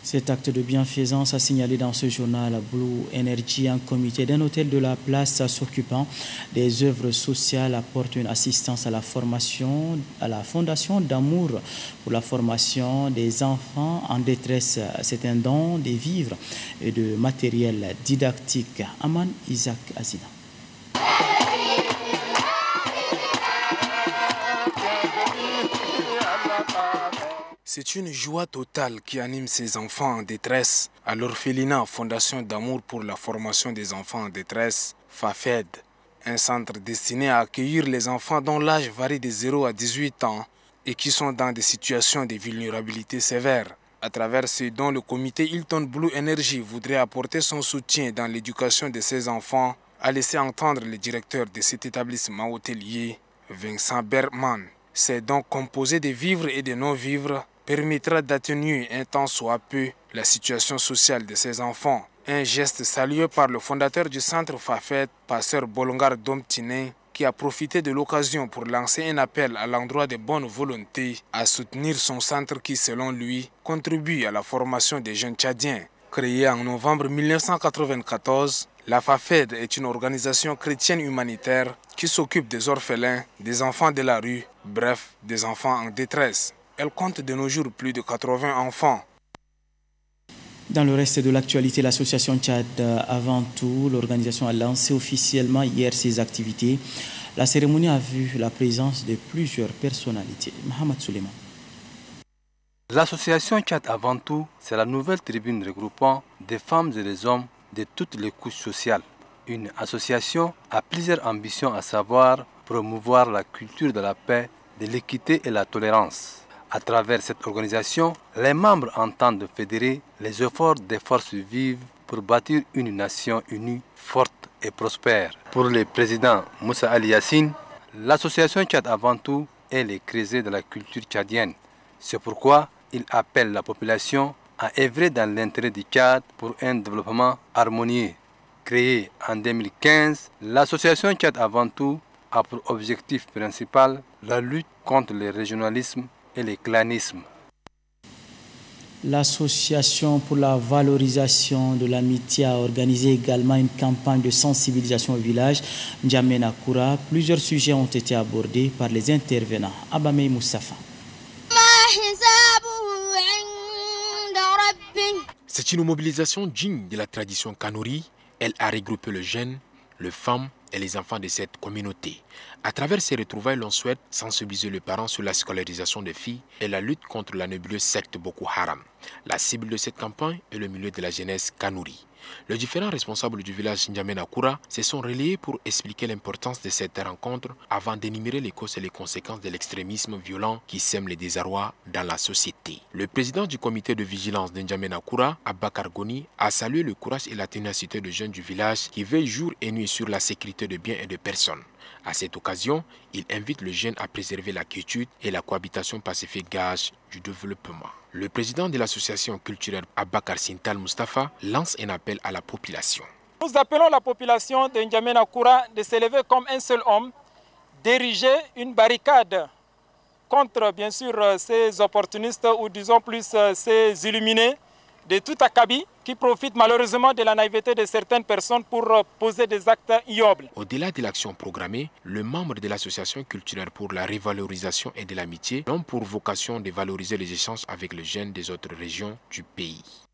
Cet acte de bienfaisance a signalé dans ce journal Blue Energy, un comité d'un hôtel de la place s'occupant des œuvres sociales apporte une assistance à la formation, à la Fondation d'Amour pour la formation des enfants en détresse. C'est un don de vivres et de matériel didactique. Aman Isaac Azina. C'est une joie totale qui anime ces enfants en détresse à l'orphelinat Fondation d'Amour pour la formation des enfants en détresse, FAFED, un centre destiné à accueillir les enfants dont l'âge varie de 0 à 18 ans et qui sont dans des situations de vulnérabilité sévère. À travers ce dont le comité Hilton Blue Energy voudrait apporter son soutien dans l'éducation de ces enfants, a laissé entendre le directeur de cet établissement hôtelier, Vincent Berman. C'est donc composé de vivres et de non-vivres permettra d'atténuer un tant soit peu la situation sociale de ces enfants. Un geste salué par le fondateur du centre FAFED, pasteur Bolongar Domtine, qui a profité de l'occasion pour lancer un appel à l'endroit des bonnes volontés à soutenir son centre qui, selon lui, contribue à la formation des jeunes Tchadiens. Créée en novembre 1994, la FAFED est une organisation chrétienne humanitaire qui s'occupe des orphelins, des enfants de la rue, bref, des enfants en détresse. Elle compte de nos jours plus de 80 enfants. Dans le reste de l'actualité, l'association Tchad Avant Tout, l'organisation a lancé officiellement hier ses activités. La cérémonie a vu la présence de plusieurs personnalités. Mohamed Suleiman. L'association Tchad Avant Tout, c'est la nouvelle tribune regroupant des femmes et des hommes de toutes les couches sociales. Une association a plusieurs ambitions, à savoir promouvoir la culture de la paix, de l'équité et la tolérance. À travers cette organisation, les membres entendent fédérer les efforts des forces vives pour bâtir une nation unie, forte et prospère. Pour le président Moussa Ali Yassine, l'association Tchad Avant Tout est le creuset de la culture tchadienne. C'est pourquoi il appelle la population à œuvrer dans l'intérêt du Tchad pour un développement harmonieux. Créée en 2015, l'association Tchad Avant Tout a pour objectif principal la lutte contre le régionalisme et le clanisme. L'association pour la valorisation de l'amitié a organisé également une campagne de sensibilisation au village N'Djamena Koura. Plusieurs sujets ont été abordés par les intervenants. Abamey Moussafa. C'est une mobilisation digne de la tradition Kanuri. Elle a regroupé les jeunes, les femmes et les enfants de cette communauté. À travers ces retrouvailles, l'on souhaite sensibiliser les parents sur la scolarisation des filles et la lutte contre la nébuleuse secte Boko Haram. La cible de cette campagne est le milieu de la jeunesse Kanuri. Les différents responsables du village N'Djamena Koura se sont relayés pour expliquer l'importance de cette rencontre avant d'énumérer les causes et les conséquences de l'extrémisme violent qui sème le désarroi dans la société. Le président du comité de vigilance d'N'Djamena Koura, Abakar Goni, a salué le courage et la ténacité des jeunes du village qui veillent jour et nuit sur la sécurité de biens et de personnes. À cette occasion, il invite les jeunes à préserver la quiétude et la cohabitation pacifique, gage du développement. Le président de l'association culturelle Abakar Sintal Mustafa lance un appel à la population. Nous appelons la population de N'Djamena Koura de s'élever comme un seul homme, d'ériger une barricade contre bien sûr ces opportunistes ou disons plus ces illuminés de tout acabit qui profitent malheureusement de la naïveté de certaines personnes pour poser des actes ignobles. Au-delà de l'action programmée, le membre de l'association culturelle pour la révalorisation et de l'amitié ont pour vocation de valoriser les échanges avec les jeunes des autres régions du pays.